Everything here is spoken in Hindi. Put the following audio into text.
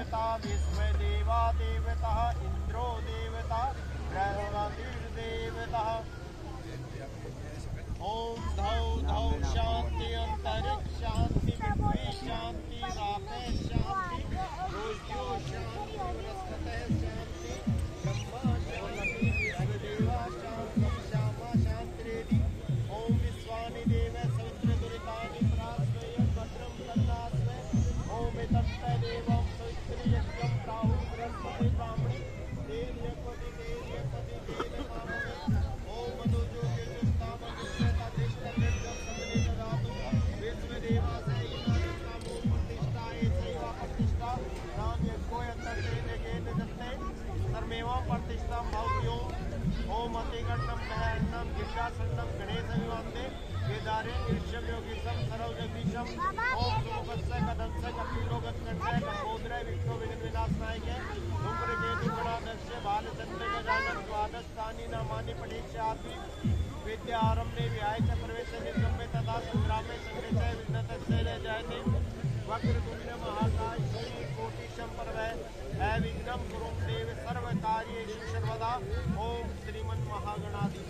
देवता विश्वदेवा देवता इंद्रो देवता ब्रह्मदेवता। ओम धौ धौ शांति अंतरिक्ष शांति पृथ्वी शांति रापे शांति रोज्यो शांति वनस्पतय शांति ब्रह्मा शांति विश्वदेवा शांति श्यामा शांतिरेधि। ओम विश्वानि देव सवित्र दुरितानि प्रास्वय भद्रं तन्नास्वय। ओम तत्त देवं सवित्र यज्ञं प्राहु बृहस्पति ब्राह्मणे देव्यपति देव्यपति देव मामवे। ओम मधुजो प्रतिष्ठा भव्यो। ओम अतिगण्डम महन्नम गिरिजासन्नम गणेश विवंदे वेदारे ईर्ष्यम योगीशम सर्वजगदीशम। ओम सुमुखस्य कदंस्य कपिलोगत्कण्ठय लंबोदरय विष्णु विघ्न विनाशनाय धूम्रकेतु गणाध्यक्ष बालचंद्र गजानन द्वादशानि नामानि पठिष्यामि। विद्यारम्भे विहाय च प्रवेशे निर्गम्ये तथा संग्रामे संग्रहे विघ्नतस्य न जायते। वक्रतुण्ड महाकाय सूर्यकोटि समप्रभ अविघ्नं कुरु देव सर्वकार्येषु सर्वदा। ओम श्रीमन्महागणाधिपतये